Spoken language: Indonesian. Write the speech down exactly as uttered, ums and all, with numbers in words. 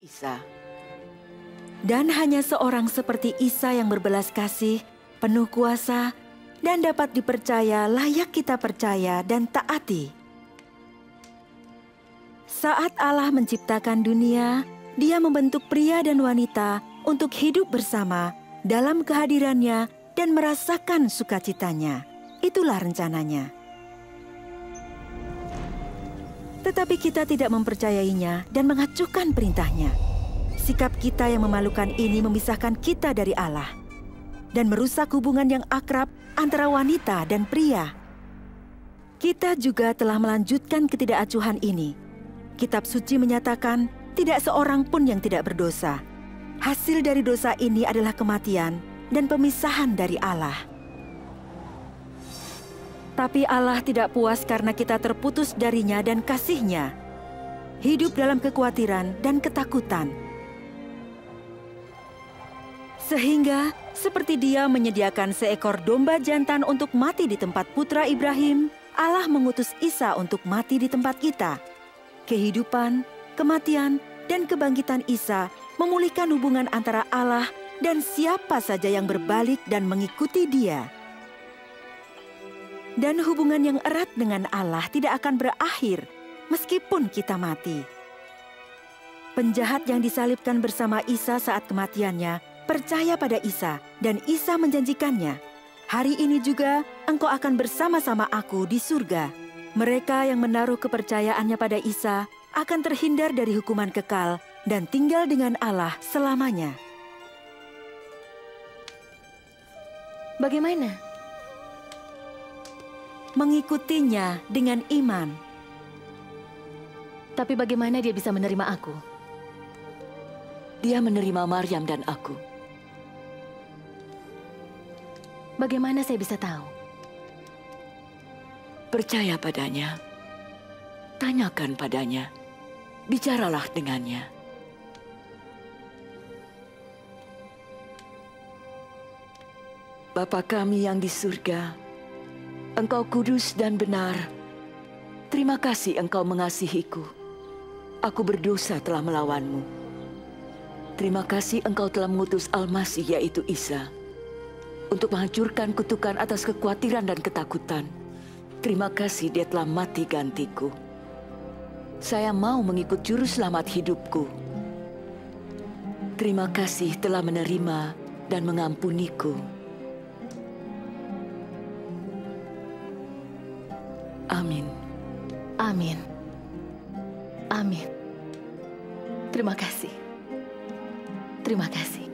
Isa. Dan hanya seorang seperti Isa yang berbelas kasih, penuh kuasa, dan dapat dipercaya layak kita percaya dan taati. Saat Allah menciptakan dunia, Dia membentuk pria dan wanita untuk hidup bersama dalam kehadirannya dan merasakan sukacitanya. Itulah rencananya. Tetapi kita tidak mempercayainya dan mengacuhkan perintahnya. Sikap kita yang memalukan ini memisahkan kita dari Allah dan merusak hubungan yang akrab antara wanita dan pria. Kita juga telah melanjutkan ketidakacuhan ini. Kitab suci menyatakan tidak seorang pun yang tidak berdosa. Hasil dari dosa ini adalah kematian dan pemisahan dari Allah. Tapi Allah tidak puas karena kita terputus darinya dan kasih-Nya. Hidup dalam kekhawatiran dan ketakutan. Sehingga seperti Dia menyediakan seekor domba jantan untuk mati di tempat putra Ibrahim, Allah mengutus Isa untuk mati di tempat kita. Kehidupan, kematian, dan kebangkitan Isa memulihkan hubungan antara Allah dan siapa saja yang berbalik dan mengikuti Dia. Dan hubungan yang erat dengan Allah tidak akan berakhir meskipun kita mati. Penjahat yang disalibkan bersama Isa saat kematiannya percaya pada Isa, dan Isa menjanjikannya, "Hari ini juga engkau akan bersama-sama aku di surga." Mereka yang menaruh kepercayaannya pada Isa akan terhindar dari hukuman kekal dan tinggal dengan Allah selamanya. Bagaimana? Mengikutinya dengan iman. Tapi bagaimana dia bisa menerima aku? Dia menerima Maryam dan aku. Bagaimana saya bisa tahu? Percaya padanya. Tanyakan padanya. Bicaralah dengannya. Bapa kami yang di surga, Engkau kudus dan benar. Terima kasih Engkau mengasihiku. Aku berdosa telah melawanmu. Terima kasih Engkau telah mengutus Al-Masih, yaitu Isa, untuk menghancurkan kutukan atas kekhawatiran dan ketakutan. Terima kasih Dia telah mati gantiku. Saya mau mengikut juru selamat hidupku. Terima kasih telah menerima dan mengampuniku. Amin. Amin. Amin. Terima kasih. Terima kasih.